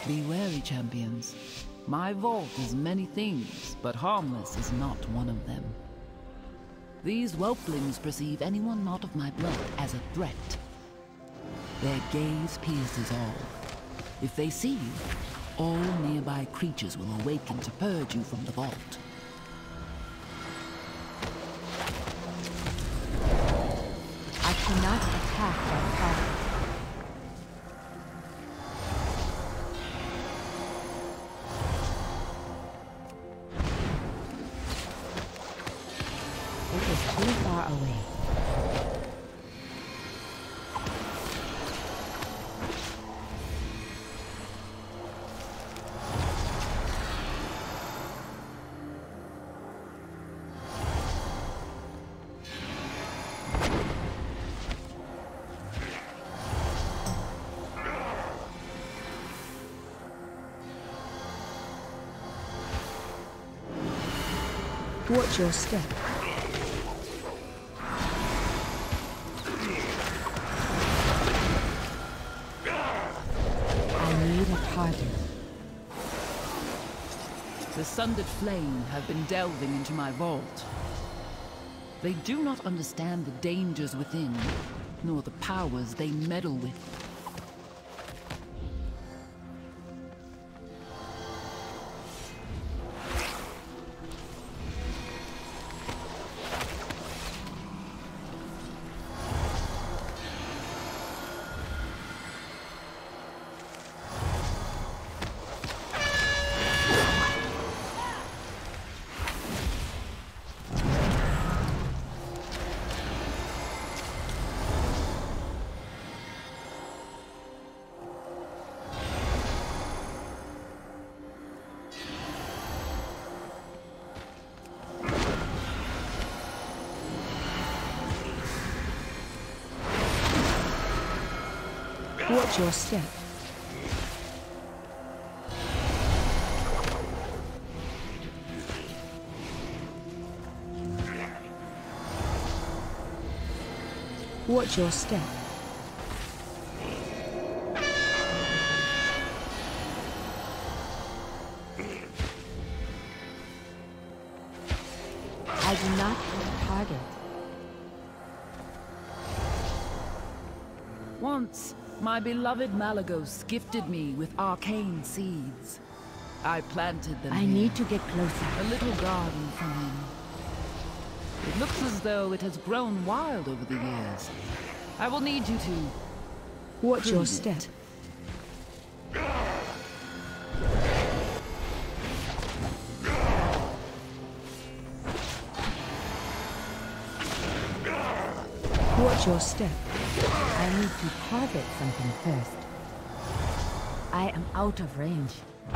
Be wary, champions. My vault is many things, but harmless is not one of them. These whelplings perceive anyone not of my blood as a threat. Their gaze pierces all. If they see you, all nearby creatures will awaken to purge you from the vault. I cannot attack that target. It is too far away. Watch your step. I need a target. The Sundered Flame have been delving into my vault. They do not understand the dangers within, nor the powers they meddle with. Watch your step. Watch your step. I do not have a target. Once, my beloved Malagos gifted me with arcane seeds. I planted them I here. need to get closer. A little garden for him. It looks as though it has grown wild over the years. I will need you to... Watch your prune step. it. Watch your step. I need to target something first. I am out of range.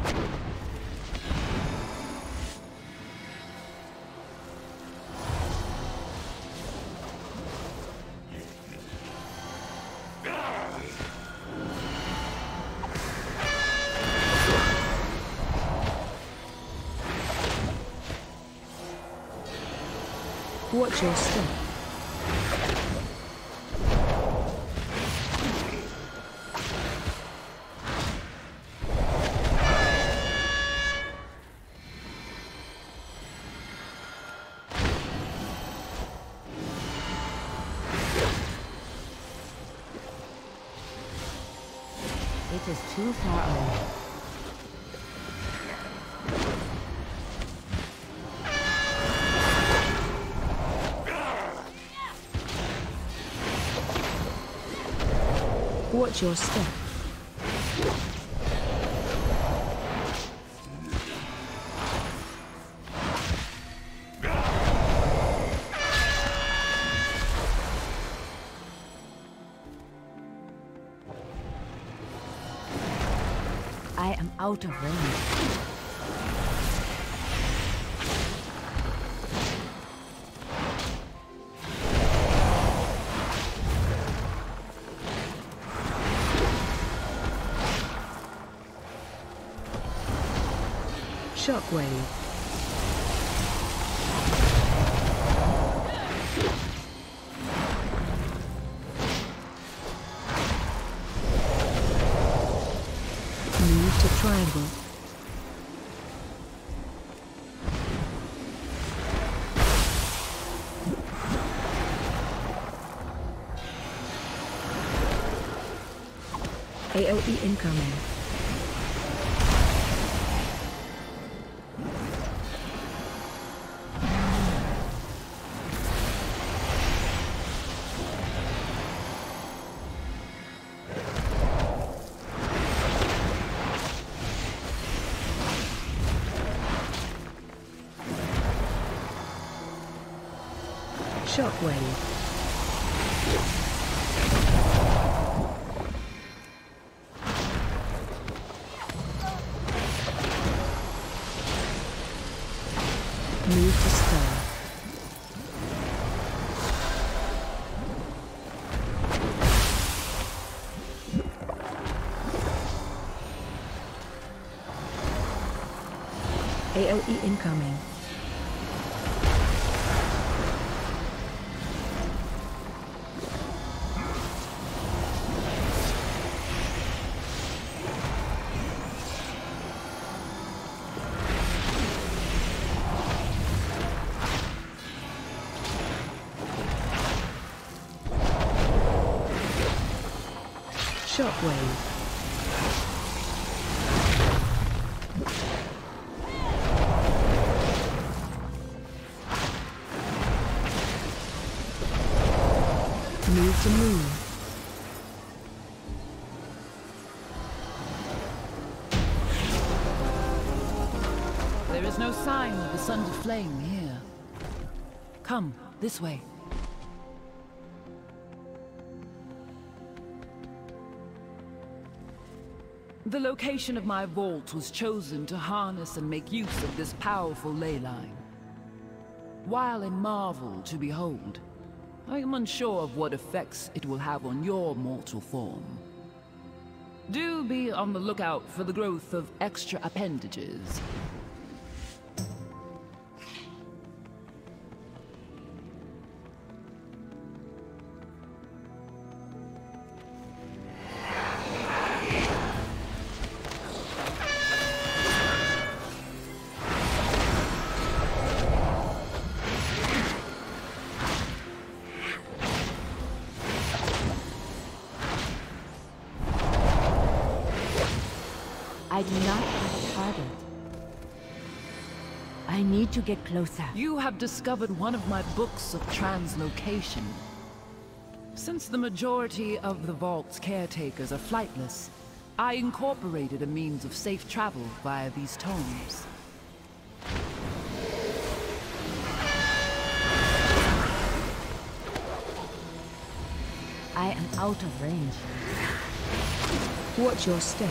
Watch your step. It is too far away. Watch your step. I am out of range. Shockwave. Need to triangle. AOE incoming. Shockwave. Move to stir. AOE incoming. Shockwave. Move to move. There is no sign of the sundered flame here. Come, this way. The location of my vault was chosen to harness and make use of this powerful ley line. While a marvel to behold, I am unsure of what effects it will have on your mortal form. Do be on the lookout for the growth of extra appendages. I do not have a target. I need to get closer. You have discovered one of my books of translocation. Since the majority of the vault's caretakers are flightless, I incorporated a means of safe travel via these tomes. I am out of range. Watch your step.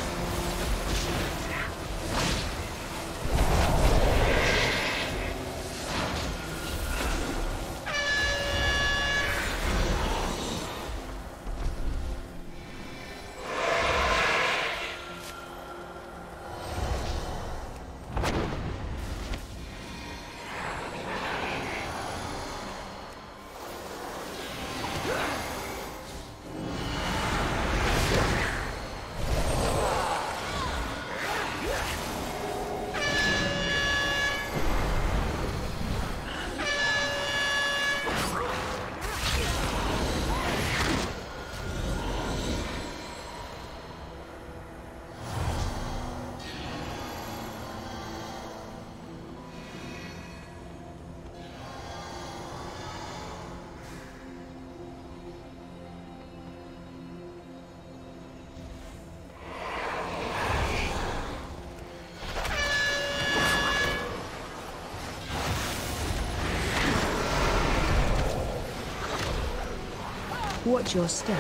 Watch your step.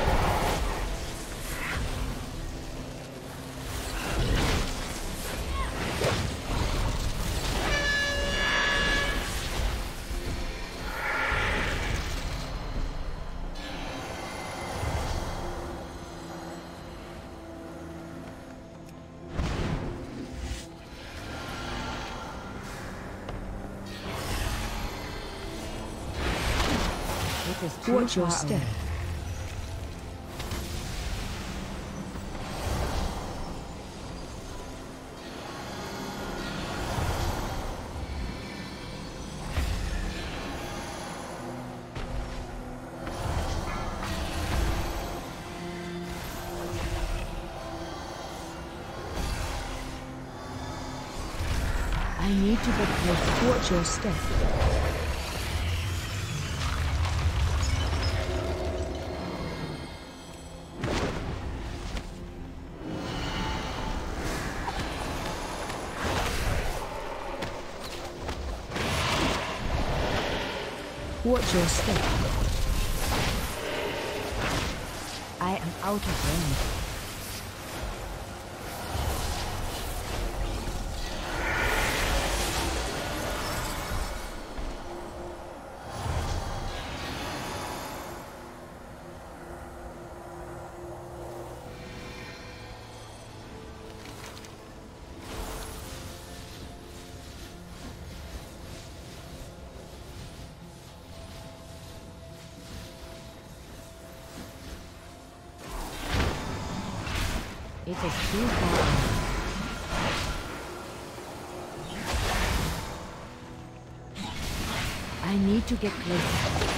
Watch your step. Away. I need to get closer. Watch your step. Watch your step. I am out of range. It is too far. I need to get closer.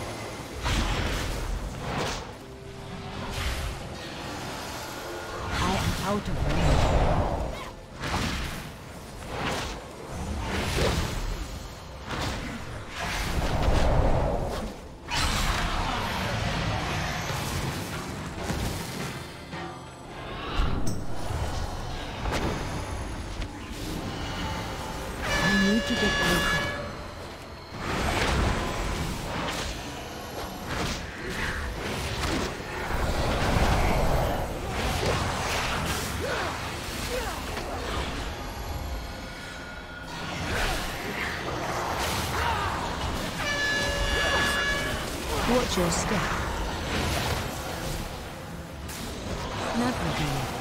I am out of range. To get closer. Watch your step. Never do it.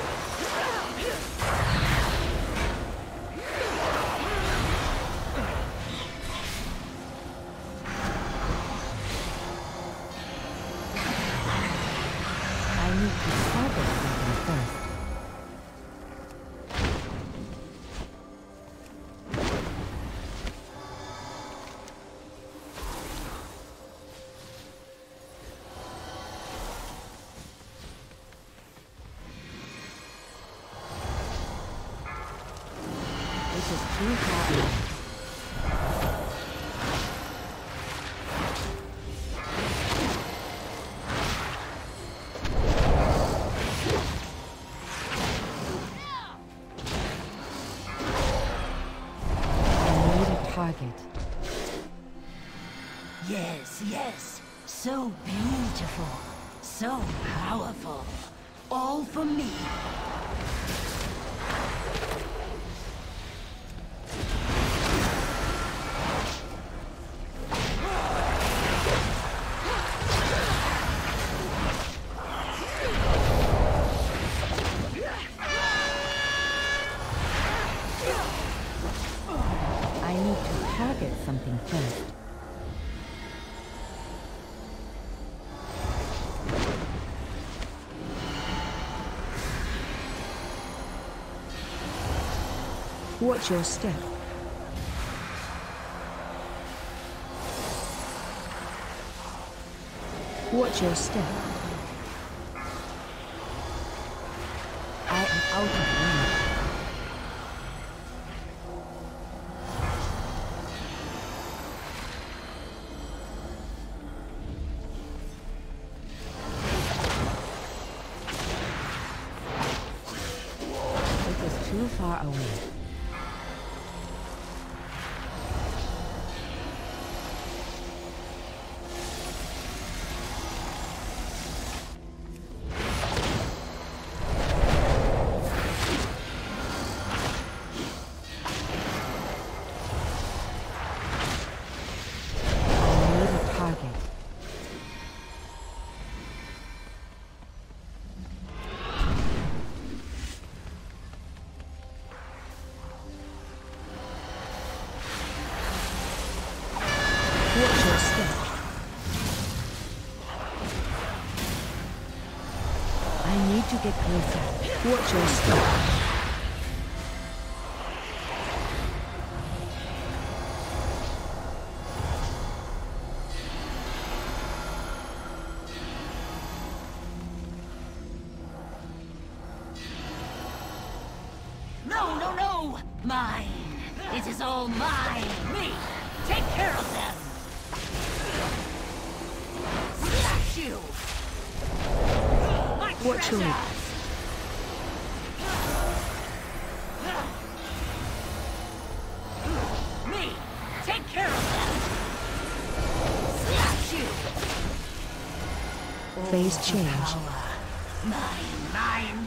This is too far. I need a target. Yes, yes. So beautiful. So powerful. All for me. I need to target something first. Watch your step. Watch your step. I am out of range. It is too far away. Watch your step. I need to get closer. Watch your step. No, no, no! Mine! It is all mine! Me! Take care of them! Slash you! Watch your lip. Me! Take care of them! Slash you! Phase change. Mine!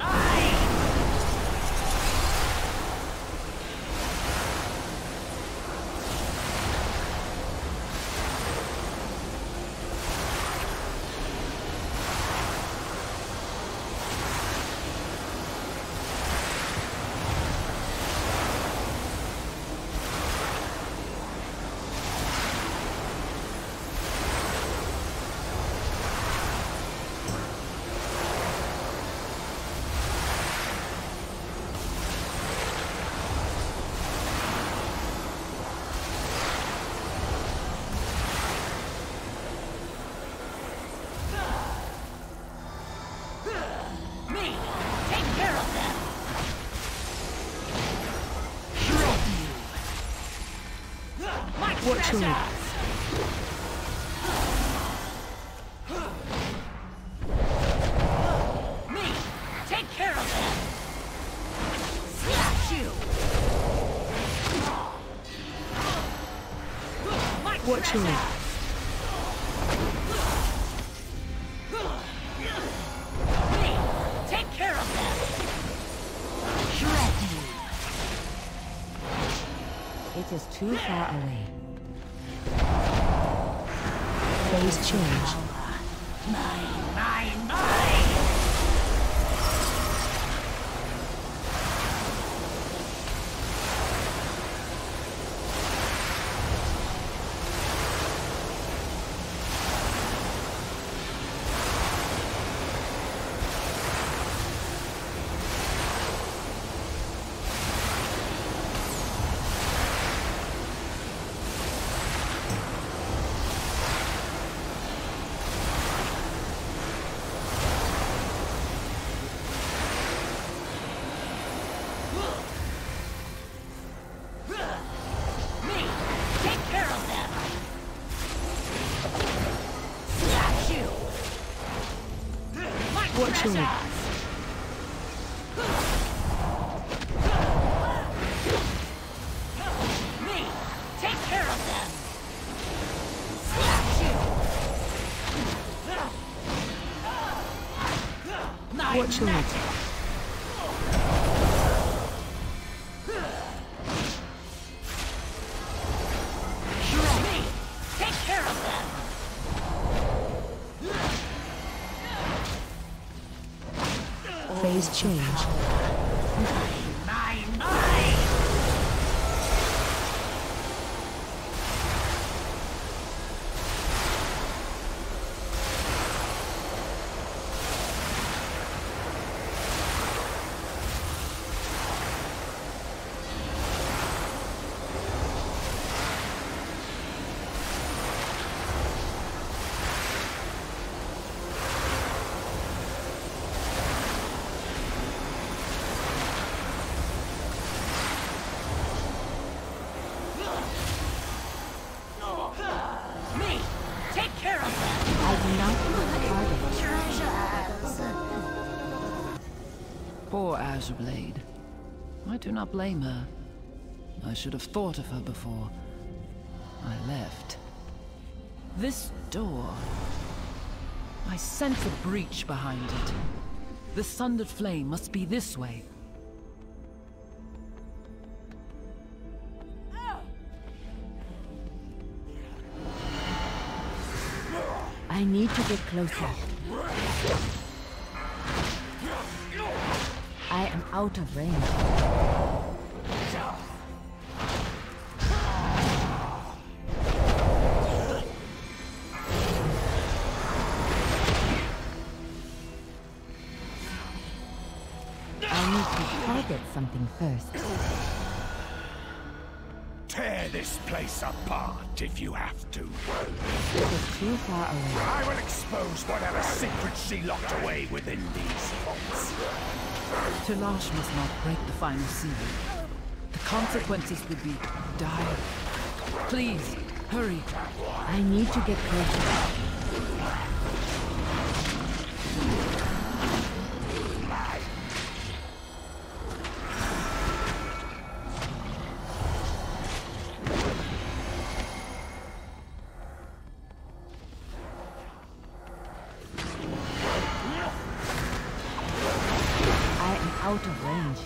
Watch your lip. Me! Take care of them! Slash you! Watch your lip. Me! Take care of them! Shred you! It is too far away. Phase change. Mine! Watch your lip. Me! Take care of them! Slash you! Watch your lip. Me! Take care of them! Phase change. Mine! Me! Take care of them! I do not want target. Poor Azure Blade. I do not blame her. I should have thought of her before I left. This door... I sense a breach behind it. The sundered flame must be this way. I need to get closer. I am out of range. I need to target something first. Tear this place apart if you have to. It is too far away. I will expose whatever secrets she locked away within these vaults. Telash must not break the final seal. The consequences would be dire. Please, hurry. I need to get closer. Out of range.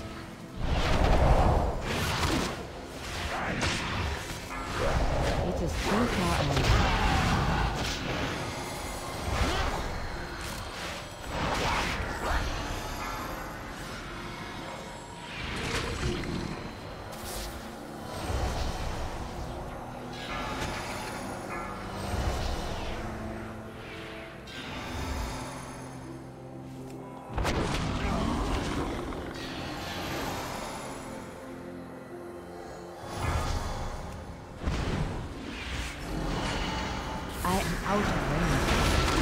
It is too far away. Out of range.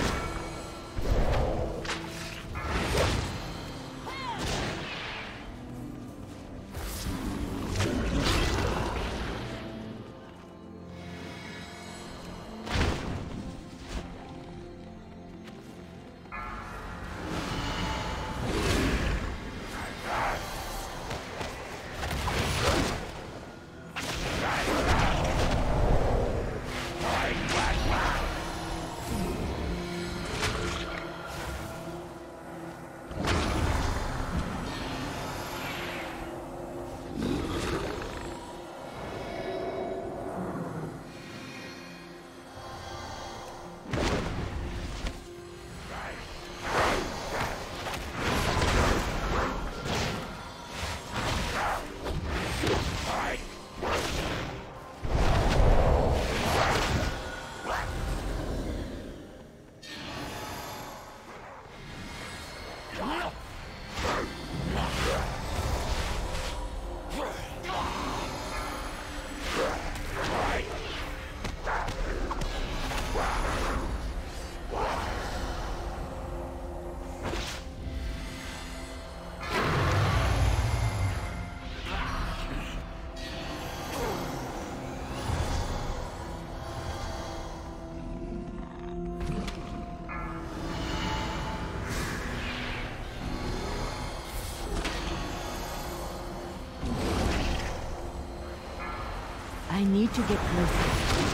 I need to get closer.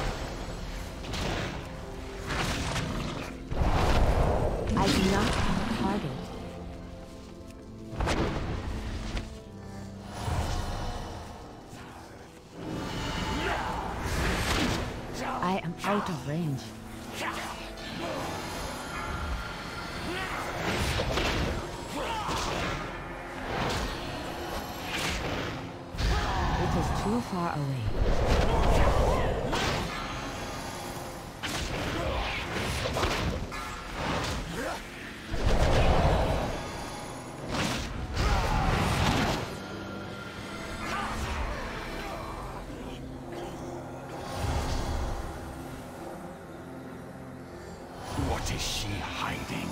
I do not have a target. I am out of range. It is too far away. What is she hiding?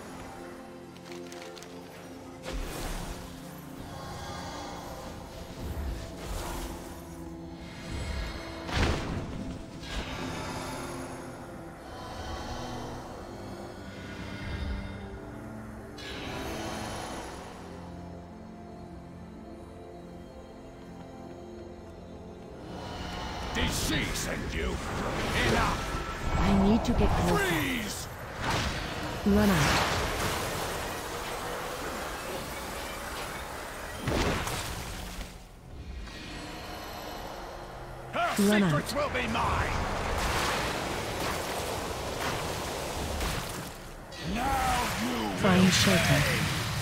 Did she send you? Enough! I need to get closer. Freeze! Run out. Her Run secrets out. will be mine! Now you Find will shelter. pay.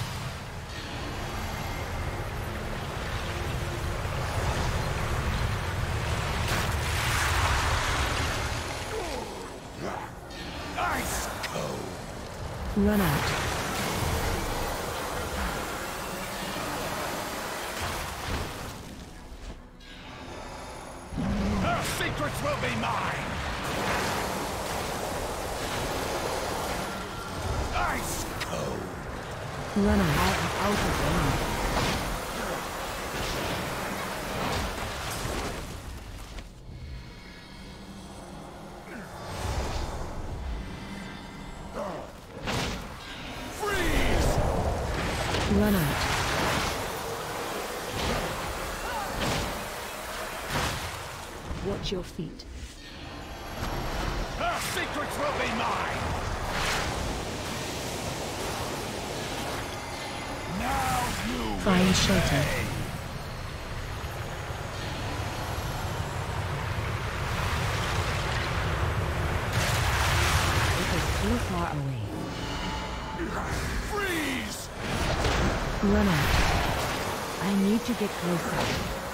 Ice cold! Run out. Her secrets will be mine! Ice cold! Run out. I am out of range. Run out. Watch your feet. Her secrets will be mine! Now you Find shelter. It is too far away. freeze! Run out. I need to get closer.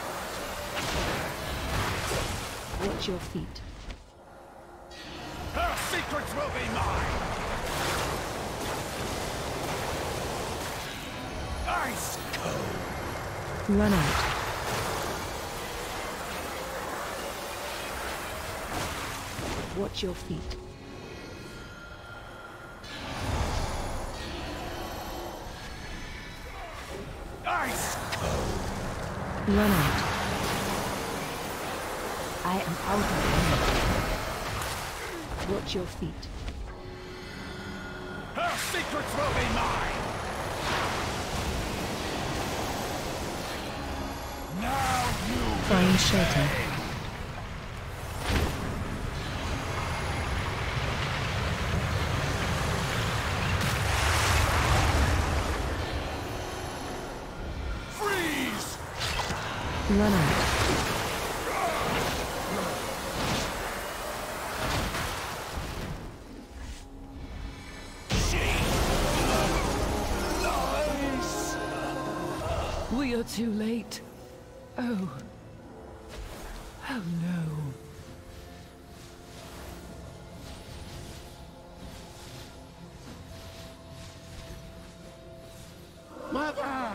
Watch your feet. Her secrets will be mine! Ice cold! Run out. Watch your feet. Ice cold! Run out. I am out of energy. Watch your feet. Her secrets will be mine! Now you Find shelter. freeze! Run out. Nice! We are too late. Oh. Oh no. Mother!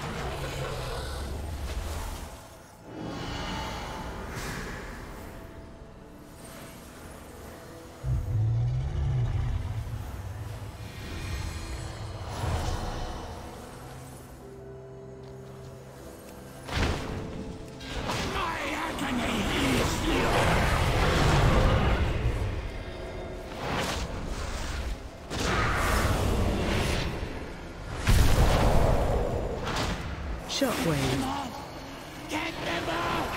My agony is yours! Shockwave. Get them out!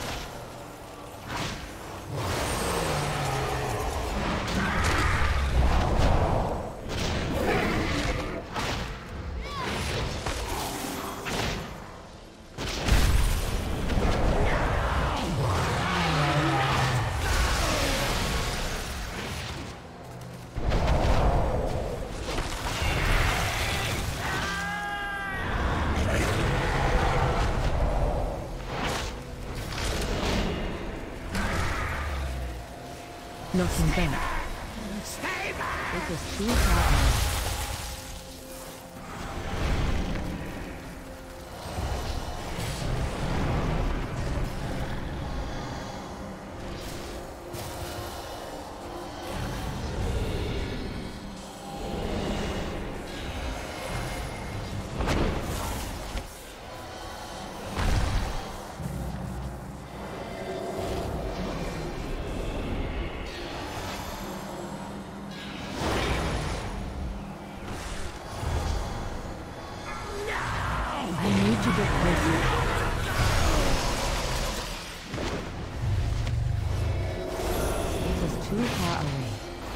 Knocking back. Stay back! It was too far away. I need to get closer. It was too far away.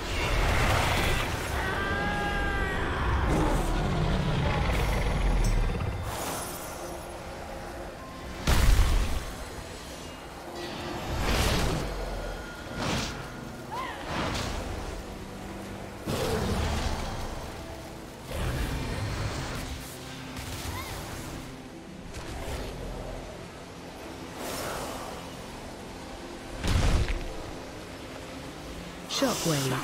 Shockwave.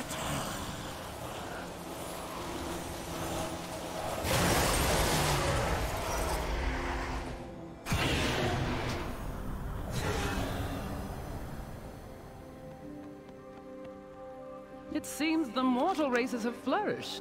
It seems the mortal races have flourished.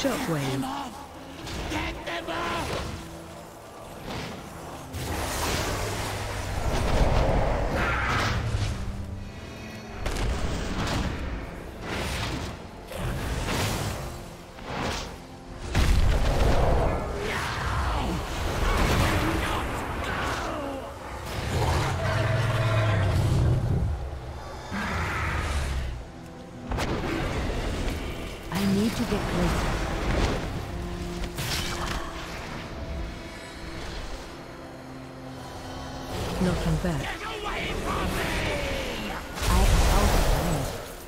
Shockwave. Get them off! I need to get closer. Knocking back. Get away from me! I am out of range.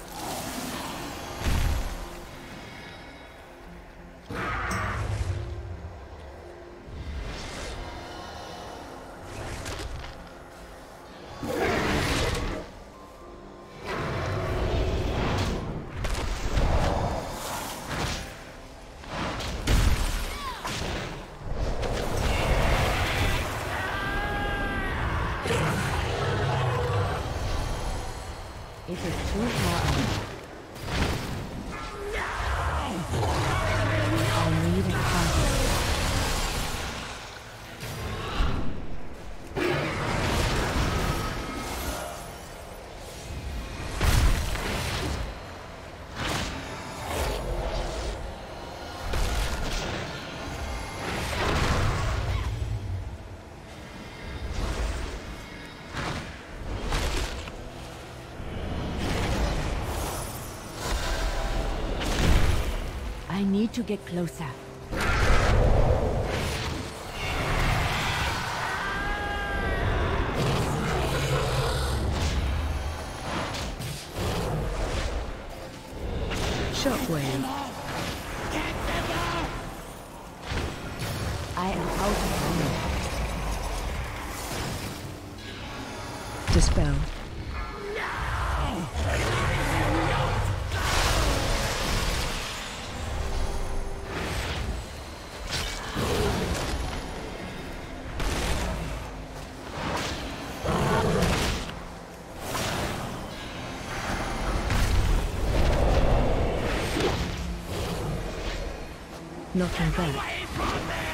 It is too hard. I need a target. I need to get closer. Shockwave. I am out of range. Dispel. Knocking back.